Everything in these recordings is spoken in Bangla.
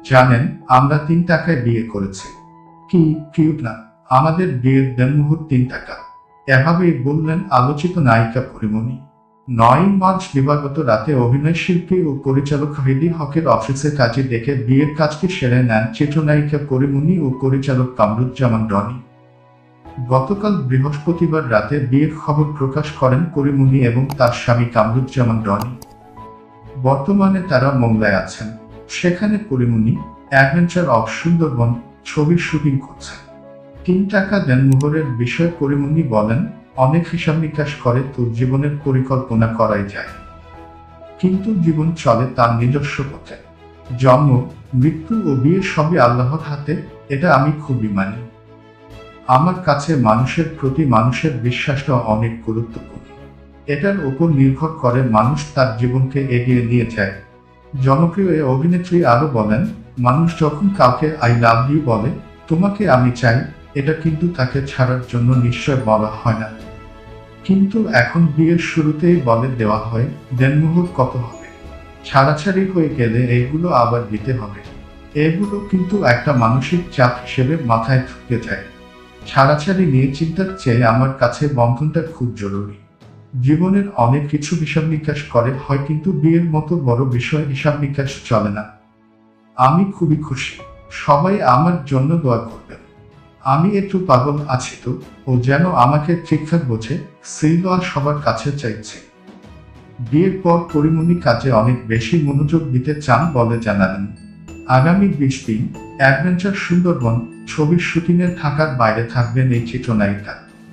জানেন, আমরা 3 টাকায় বিয়ে করেছি। কি কিউট না? আমাদের বিয়ের দেনমোহর 3 টাকা। এভাবেই বললেন আলোচিত নায়িকা পরিমণি। 9 মার্চ দিবাগত রাতে অভিনয় শিল্পী ও পরিচালক হৃদি হকের অফিসে কাজে ডেকে বিয়ের কাজটি সেরে নেন চিত্রনায়িকা পরিমণি ও পরিচালক কামরুজ্জামান রনি। গতকাল বৃহস্পতিবার রাতে বিয়ের খবর প্রকাশ করেন পরিমণি এবং তার স্বামী কামরুজ্জামান রনি। বর্তমানে তারা মোংলায় আছেন। সেখানে পরিমণি অ্যাডভেঞ্চার অফ সুন্দরবন ছবির শুটিং করছেন। 3 টাকা দেনমোহরের বিষয়ে পরিমণি বলেন, অনেক হিসাব নিকাশ করে তো জীবনের পরিকল্পনা করাই যায়, কিন্তু জীবন চলে তার নিজস্ব পথে। জন্ম, মৃত্যু ও বিয়ে সবই আল্লাহর হাতে, এটা আমি খুবই মানি। আমার কাছে মানুষের প্রতি মানুষের বিশ্বাসটা অনেক গুরুত্বপূর্ণ। এটার উপর নির্ভর করে মানুষ তার জীবনকে এগিয়ে নিয়ে যায়। জনপ্রিয় এ অভিনেত্রী আরো বলেন, মানুষ যখন কাউকে আই লাভ ইউ বলে, তোমাকে আমি চাই, এটা কিন্তু তাকে ছাড়ার জন্য নিশ্চয় বলা হয় না। কিন্তু এখন বিয়ের শুরুতেই বলে দেওয়া হয় দেনমোহর কত হবে। ছাড়াছাড়ি হয়ে গেলে এগুলো আবার দিতে হবে। এগুলো কিন্তু একটা মানসিক চাপ হিসেবে মাথায় ঢুকে যায়। ছাড়াছাড়ি নিয়ে চিন্তার চেয়ে আমার কাছে বন্ধনটা খুব জরুরি। জীবনের অনেক কিছু হিসাব নিকাশ করে হয়, কিন্তু বিয়ের মতো বড় বিষয় হিসাব নিকাশ চলে না। আমি খুবই খুশি। সবাই আমার জন্য দোয়া করবেন। আমি একটু পাগল আছি তো, ও যেন আমাকে ঠিকঠাক বোঝে, সেই দোয়া সবার কাছে চাইছে। বিয়ের পর পরিমণি কাজে অনেক বেশি মনোযোগ দিতে চান বলে জানালেন। আগামী 20 দিন অ্যাডভেঞ্চার সুন্দরবন ছবির শুটিংয়ে ঢাকার বাইরে থাকবেন এই চিত্রনায়িকা।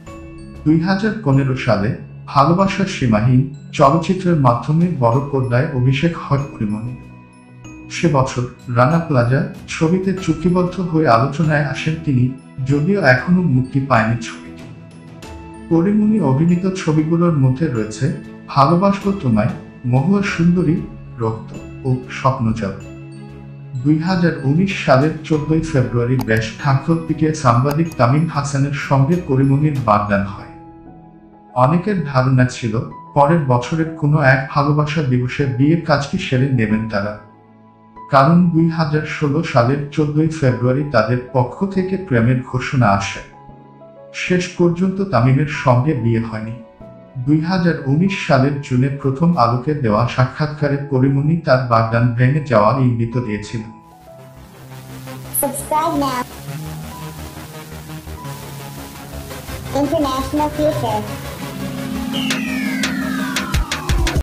2015 সালে ভালোবাসার সীমাহীন চলচ্চিত্রের মাধ্যমে বড় পর্দায় অভিষেক হয় পরিমণি। সে বছর রানা প্লাজা ছবিতে চুক্তিবদ্ধ হয়ে আলোচনায় আসেন তিনি, যদিও এখনো মুক্তি পায়নি ছবিটি। পরিমণি অভিনীত ছবিগুলোর মধ্যে রয়েছে ভালোবাসবো তোমায়, মহুয়া সুন্দরী, রক্ত ও স্বপ্নজাল। 2019 সালের 14 ফেব্রুয়ারি বেশ ঠাকুরপিকে সাংবাদিক তামিম হাসানের সঙ্গে পরিমণির বাগদান হয়। অনেকের ধারণা ছিল পরের বছরের কোনো এক ভালোবাসা দিবসে বিয়ের কাজটি সেরে নেবেন তারা, কারণ 2016 সালের 14 ফেব্রুয়ারি তাদের পক্ষ থেকে প্রেমের ঘোষণা আসে। শেষ পর্যন্ত তামিমের সঙ্গে বিয়ে হয়নি। 2019 সালের জুনে প্রথম আলোকে দেওয়া সাক্ষাৎকারে পরিমণি তার বাগদান ভেঙে যাওয়ার ইঙ্গিত দিয়েছিলেন। Subscribe now. International Future.